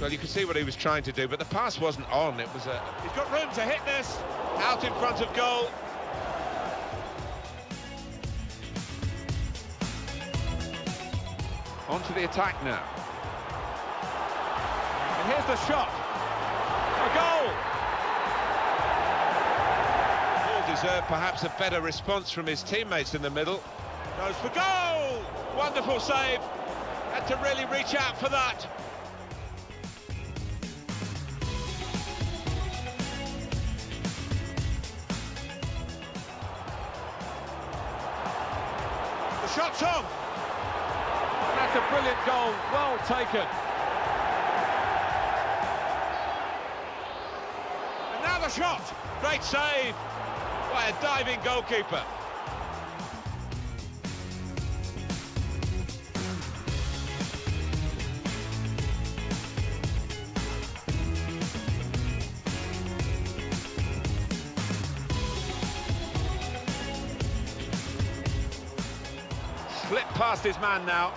Well, you can see what he was trying to do, but the pass wasn't on. It was a... He's got room to hit this. Out in front of goal. On to the attack now. And here's the shot. A goal! All deserved perhaps a better response from his teammates in the middle. Goes for goal! Wonderful save. Had to really reach out for that. The shot's on. That's a brilliant goal, well taken. And now the shot. Great save by a diving goalkeeper. Slipped past his man now.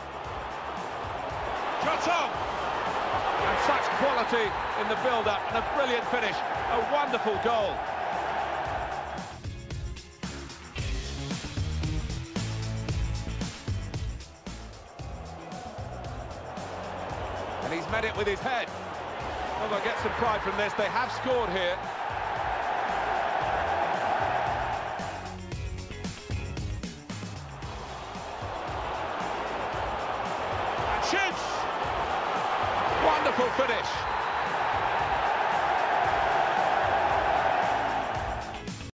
Shot on! And such quality in the build-up, and a brilliant finish. A wonderful goal. And he's met it with his head. Well, they'll get some pride from this. They have scored here. Shoots! Wonderful finish.